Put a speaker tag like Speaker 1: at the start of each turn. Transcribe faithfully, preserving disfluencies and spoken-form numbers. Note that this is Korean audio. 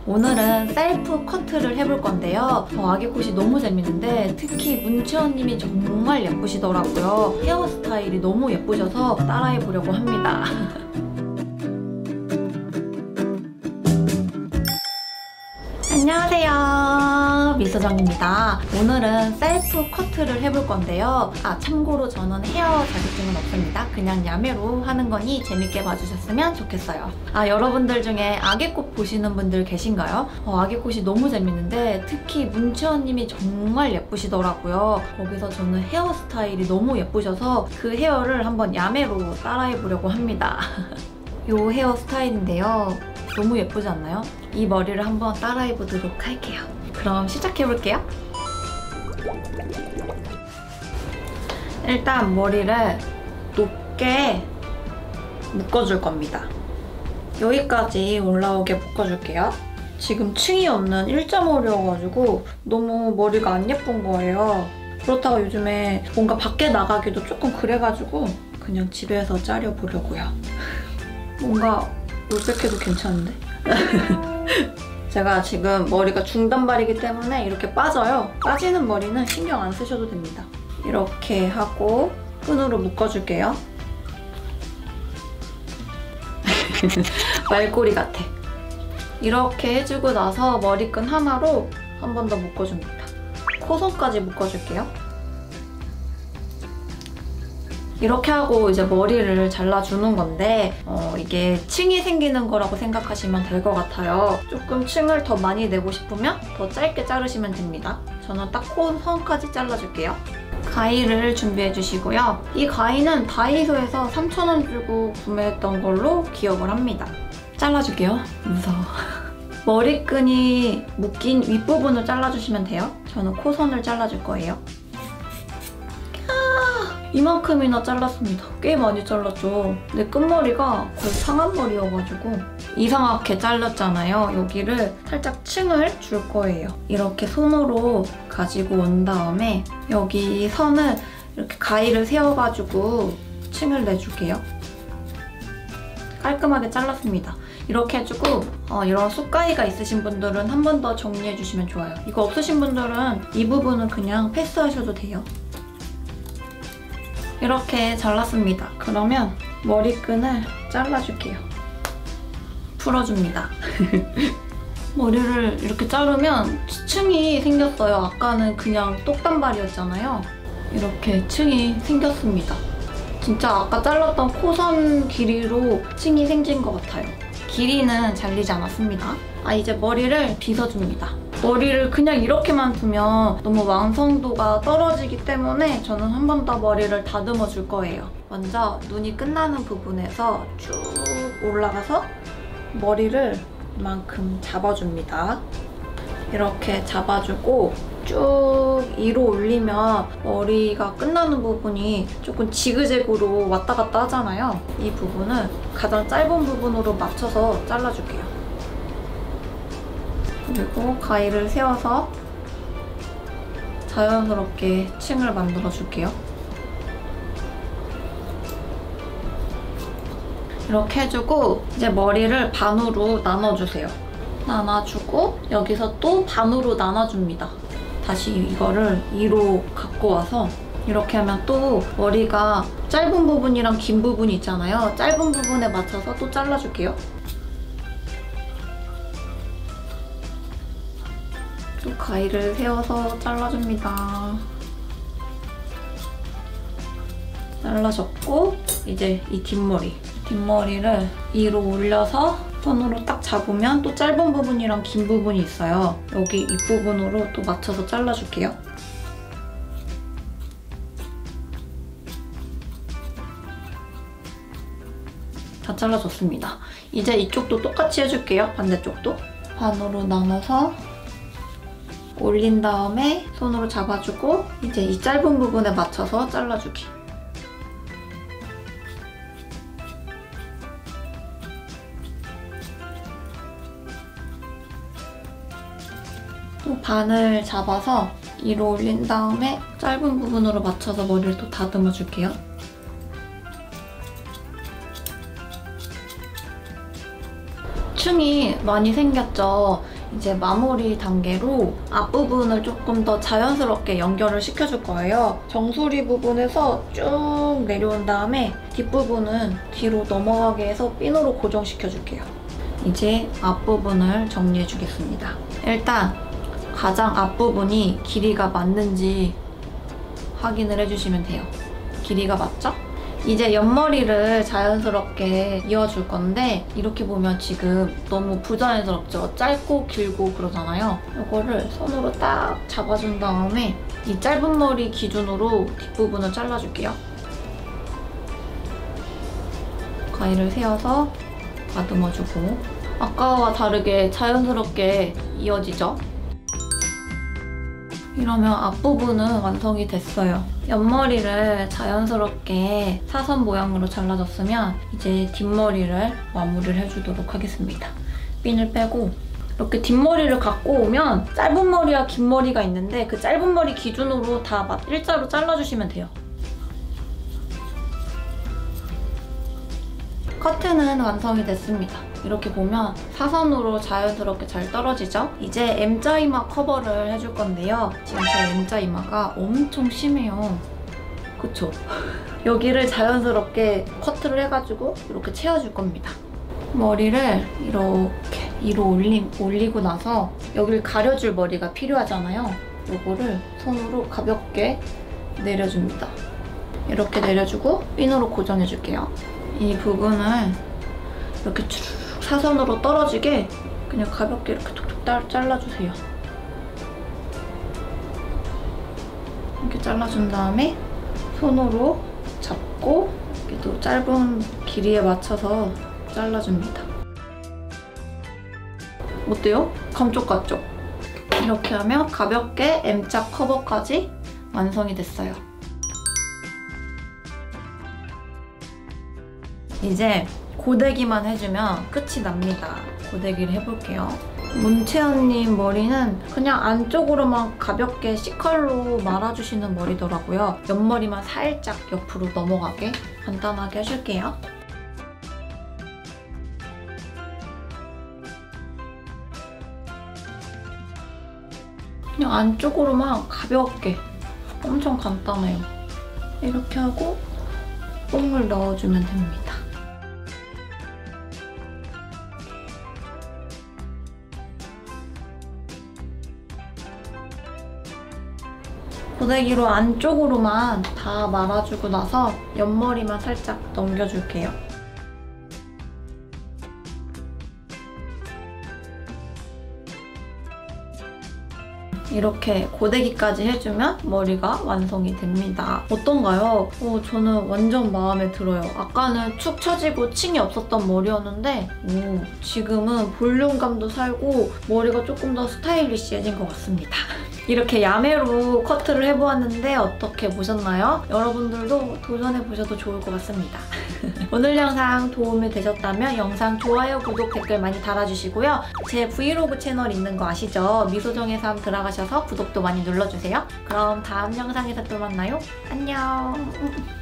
Speaker 1: 오늘은 셀프 커트를 해볼 건데요. 어, 아기컷이 너무 재밌는데 특히 문치원님이 정말 예쁘시더라고요. 헤어스타일이 너무 예쁘셔서 따라해보려고 합니다. 안녕하세요, 미소정입니다. 오늘은 셀프 커트를 해볼 건데요. 아, 참고로 저는 헤어 자격증은 없습니다. 그냥 야매로 하는 거니 재밌게 봐주셨으면 좋겠어요. 아, 여러분들 중에 아기꽃 보시는 분들 계신가요? 어, 아기꽃이 너무 재밌는데 특히 문치원님이 정말 예쁘시더라고요. 거기서 저는 헤어스타일이 너무 예쁘셔서 그 헤어를 한번 야매로 따라해보려고 합니다. 요 헤어스타일인데요. 너무 예쁘지 않나요? 이 머리를 한번 따라해보도록 할게요. 그럼 시작해볼게요. 일단 머리를 높게 묶어줄 겁니다. 여기까지 올라오게 묶어줄게요. 지금 층이 없는 일자머리여가지고 너무 머리가 안 예쁜 거예요. 그렇다고 요즘에 뭔가 밖에 나가기도 조금 그래가지고 그냥 집에서 자려보려고요. 뭔가 올백해도 괜찮은데? 제가 지금 머리가 중단발이기 때문에 이렇게 빠져요. 빠지는 머리는 신경 안 쓰셔도 됩니다. 이렇게 하고 끈으로 묶어줄게요. 말꼬리 같아. 이렇게 해주고 나서 머리끈 하나로 한 번 더 묶어줍니다. 코선까지 묶어줄게요. 이렇게 하고 이제 머리를 잘라주는 건데 어, 이게 층이 생기는 거라고 생각하시면 될 것 같아요. 조금 층을 더 많이 내고 싶으면 더 짧게 자르시면 됩니다. 저는 딱 코선까지 잘라줄게요. 가위를 준비해 주시고요. 이 가위는 다이소에서 삼천 원 주고 구매했던 걸로 기억을 합니다. 잘라줄게요. 무서워. 머리끈이 묶인 윗부분을 잘라주시면 돼요. 저는 코선을 잘라줄 거예요. 이만큼이나 잘랐습니다. 꽤 많이 잘랐죠. 내 끝머리가 거의 상한머리여가지고 이상하게 잘랐잖아요. 여기를 살짝 층을 줄 거예요. 이렇게 손으로 가지고 온 다음에 여기 선을 이렇게 가위를 세워가지고 층을 내줄게요. 깔끔하게 잘랐습니다. 이렇게 해주고 어, 이런 쑥가위가 있으신 분들은 한 번 더 정리해주시면 좋아요. 이거 없으신 분들은 이 부분은 그냥 패스하셔도 돼요. 이렇게 잘랐습니다. 그러면 머리끈을 잘라줄게요. 풀어줍니다. 머리를 이렇게 자르면 층이 생겼어요. 아까는 그냥 똑단발이었잖아요. 이렇게 층이 생겼습니다. 진짜 아까 잘랐던 코선 길이로 층이 생긴 것 같아요. 길이는 잘리지 않았습니다. 아, 이제 머리를 빗어줍니다. 머리를 그냥 이렇게만 두면 너무 완성도가 떨어지기 때문에 저는 한 번 더 머리를 다듬어 줄 거예요. 먼저 눈이 끝나는 부분에서 쭉 올라가서 머리를 이만큼 잡아줍니다. 이렇게 잡아주고 쭉 위로 올리면 머리가 끝나는 부분이 조금 지그재그로 왔다 갔다 하잖아요. 이 부분을 가장 짧은 부분으로 맞춰서 잘라줄게요. 그리고 가위를 세워서 자연스럽게 층을 만들어줄게요. 이렇게 해주고 이제 머리를 반으로 나눠주세요. 나눠주고 여기서 또 반으로 나눠줍니다. 다시 이거를 위로 갖고 와서 이렇게 하면 또 머리가 짧은 부분이랑 긴 부분이 있잖아요. 짧은 부분에 맞춰서 또 잘라줄게요. 또 가위를 세워서 잘라줍니다. 잘라줬고 이제 이 뒷머리 뒷머리를 위로 올려서 손으로 딱 잡으면 또 짧은 부분이랑 긴 부분이 있어요. 여기 윗부분으로 또 맞춰서 잘라줄게요. 다 잘라줬습니다. 이제 이쪽도 똑같이 해줄게요. 반대쪽도 반으로 나눠서 올린 다음에 손으로 잡아주고 이제 이 짧은 부분에 맞춰서 잘라주기. 또 반을 잡아서 위로 올린 다음에 짧은 부분으로 맞춰서 머리를 또 다듬어줄게요. 층이 많이 생겼죠? 이제 마무리 단계로 앞부분을 조금 더 자연스럽게 연결을 시켜줄 거예요. 정수리 부분에서 쭉 내려온 다음에 뒷부분은 뒤로 넘어가게 해서 핀으로 고정시켜줄게요. 이제 앞부분을 정리해주겠습니다. 일단 가장 앞부분이 길이가 맞는지 확인을 해주시면 돼요. 길이가 맞죠? 이제 옆머리를 자연스럽게 이어줄 건데 이렇게 보면 지금 너무 부자연스럽죠? 짧고 길고 그러잖아요. 이거를 손으로 딱 잡아준 다음에 이 짧은 머리 기준으로 뒷부분을 잘라줄게요. 가위를 세워서 다듬어주고 아까와 다르게 자연스럽게 이어지죠? 이러면 앞부분은 완성이 됐어요. 옆머리를 자연스럽게 사선 모양으로 잘라줬으면 이제 뒷머리를 마무리를 해주도록 하겠습니다. 핀을 빼고 이렇게 뒷머리를 갖고 오면 짧은 머리와 긴 머리가 있는데 그 짧은 머리 기준으로 다 일자로 잘라주시면 돼요. 커트는 완성이 됐습니다. 이렇게 보면 사선으로 자연스럽게 잘 떨어지죠? 이제 M자 이마 커버를 해줄 건데요. 지금 제 M자 이마가 엄청 심해요. 그쵸? 여기를 자연스럽게 커트를 해가지고 이렇게 채워줄 겁니다. 머리를 이렇게 위로 올리, 올리고 나서 여기를 가려줄 머리가 필요하잖아요. 이거를 손으로 가볍게 내려줍니다. 이렇게 내려주고 핀으로 고정해줄게요. 이 부분을 이렇게 쭉 사선으로 떨어지게 그냥 가볍게 이렇게 툭툭 잘라주세요. 이렇게 잘라준 다음에 손으로 잡고 이렇게 또 짧은 길이에 맞춰서 잘라줍니다. 어때요? 감쪽 같죠? 이렇게 하면 가볍게 M자 커버까지 완성이 됐어요. 이제 고데기만 해주면 끝이 납니다. 고데기를 해볼게요. 문채연님 머리는 그냥 안쪽으로만 가볍게 C컬로 말아주시는 머리더라고요. 옆머리만 살짝 옆으로 넘어가게 간단하게 해줄게요. 그냥 안쪽으로만 가볍게 엄청 간단해요. 이렇게 하고 뽕을 넣어주면 됩니다. 고데기로 안쪽으로만 다 말아주고 나서 옆머리만 살짝 넘겨줄게요. 이렇게 고데기까지 해주면 머리가 완성이 됩니다. 어떤가요? 어, 저는 완전 마음에 들어요. 아까는 축 처지고 층이 없었던 머리였는데 오, 지금은 볼륨감도 살고 머리가 조금 더 스타일리시해진 것 같습니다. 이렇게 야매로 커트를 해보았는데 어떻게 보셨나요? 여러분들도 도전해보셔도 좋을 것 같습니다. 오늘 영상 도움이 되셨다면 영상 좋아요, 구독, 댓글 많이 달아주시고요. 제 브이로그 채널 있는 거 아시죠? 미소정의 삶 들어가셔서 구독도 많이 눌러주세요. 그럼 다음 영상에서 또 만나요. 안녕!